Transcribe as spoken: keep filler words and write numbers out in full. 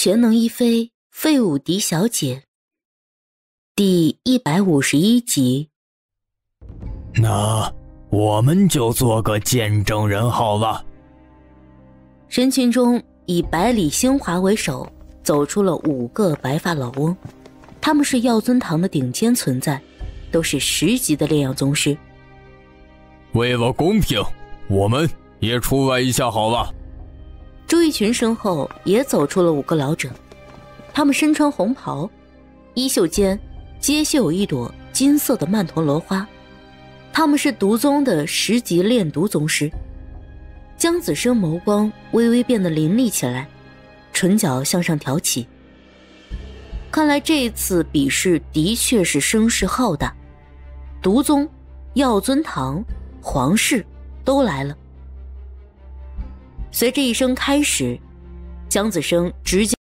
全能一飞废武狄小姐第一百五十一集。 那我们就做个见证人好了。 人群中以百里兴华为首走出了五个白发老翁，他们是药尊堂的顶尖存在，都是十级的炼药宗师。 为了公平，我们也出来一下好了。 朱一群身后也走出了五个老者，他们身穿红袍，衣袖间皆绣有一朵金色的曼陀罗花，他们是毒宗的十级炼毒宗师。江子生眸光微微变得凌厉起来，唇角向上挑起。看来这一次比试的确是声势浩大，毒宗、药尊堂、皇室都来了。随着一声开始，江子生直接